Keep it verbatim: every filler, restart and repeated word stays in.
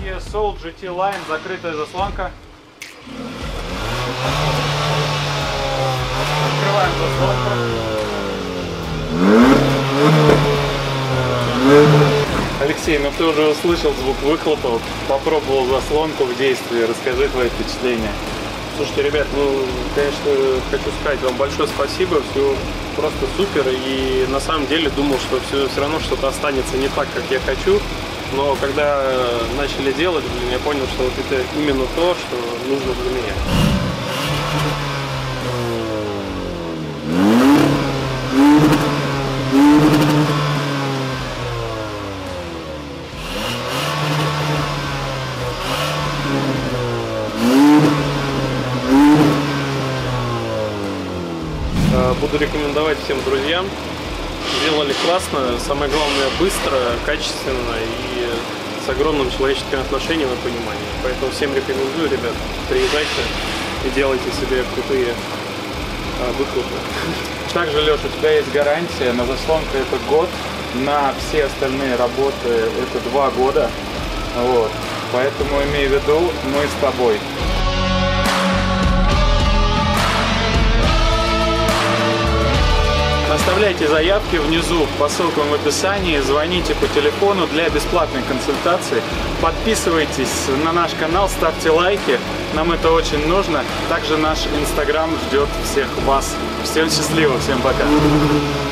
Kia Soul джи ти Line, закрытая заслонка. Открываем заслонку. Алексей, ну ты уже услышал звук выхлопа, попробовал заслонку в действии. Расскажи твои впечатления. Слушайте, ребят, ну, конечно, хочу сказать вам большое спасибо, все просто супер, и на самом деле думал, что все, все равно что-то останется не так, как я хочу, но когда начали делать, блин, я понял, что вот это именно то, что нужно для меня. Буду рекомендовать всем друзьям. Сделали классно, самое главное быстро, качественно и с огромным человеческим отношением и пониманием. Поэтому всем рекомендую, ребят, приезжайте и делайте себе крутые а, выхлопы. Также, Леша, у тебя есть гарантия на заслонку это год, на все остальные работы это два года. Вот. Поэтому имей в виду, мы с тобой. Оставляйте заявки внизу по ссылкам в описании, звоните по телефону для бесплатной консультации, подписывайтесь на наш канал, ставьте лайки, нам это очень нужно. Также наш инстаграм ждет всех вас. Всем счастливо, всем пока!